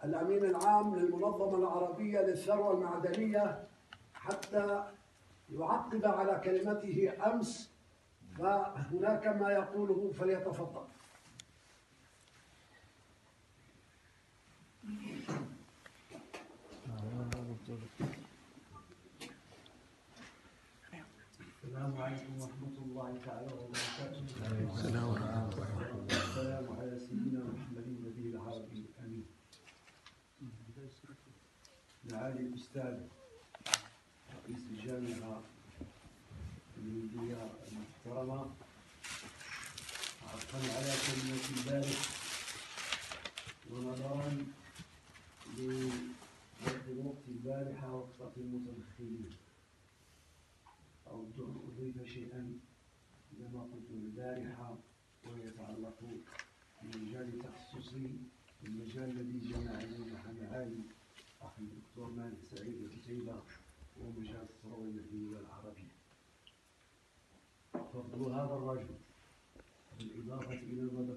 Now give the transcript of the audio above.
الأمين العام للمنظمة العربية للثروة المعدنية حتى يعقب على كلمته أمس، فهناك ما يقوله فليتفضل. السلام عليكم ورحمة الله تعالى وبركاته. السلام على سيدنا محمد النبي العربي الأمين. معالي الأستاذ رئيس الجامعة الهندية المحترمة، عطفا على كلمة البارح ونظرا لوقت البارحة وقفة المتدخلين، أود أن أضيف شيئا إلى ما قلت البارحة ويتعلق بمجال تخصصي، المجال الذي جمعني مع معالي أخي الدكتور مالك سعيد القتيبة، ومجال الثروة المعدنية العربية. فضل هذا الرجل بالإضافة إلى المدى